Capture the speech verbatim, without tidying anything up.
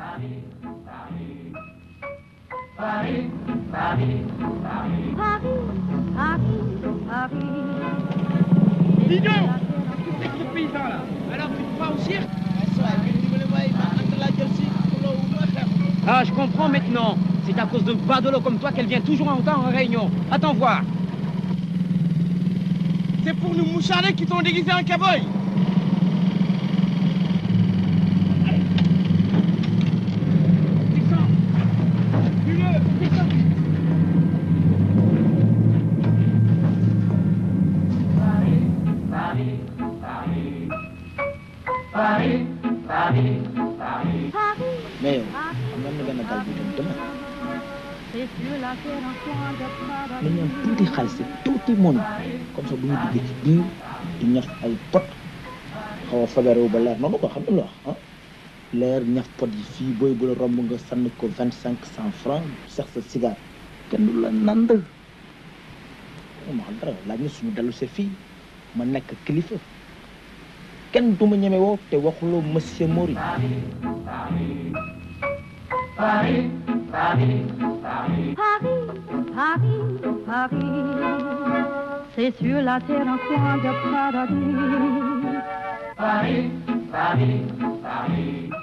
Paris, Paris, Paris, Paris, Paris. Dis donc, c'est qui ce paysan là? Alors tu te crois au cirque? Ah, je comprends maintenant. C'est à cause de badolo comme toi qu'elle vient toujours en temps en réunion. Attends voir. C'est pour nous moucharder qui t'ont déguisé en cowboy. Descends. Dis-le, descends. Paris, Paris, Paris, Paris, Paris, Paris. Mais yow am na benn dal bu dem demain nañu am tuuti xaalis tuuti moom comme ça bu ñu duggee ci biir di ñaf ay pot xaw a faberewu ba leer noonu ko xam nga lu wax ah leer ñaf pot yi fii booy bu la romb nga sànni ko vingt cinq cent francs sax sa cigare kenn du la nand ma xam dara laaj na suñu dellu see fii ma nekk kilifa kenn du ma ñeme woo te waxuloo monsieur Mori. Paris, Paris, Paris, Paris, Paris, Paris, c'est sur la terre un coin de paradis. Paris, Paris, Paris.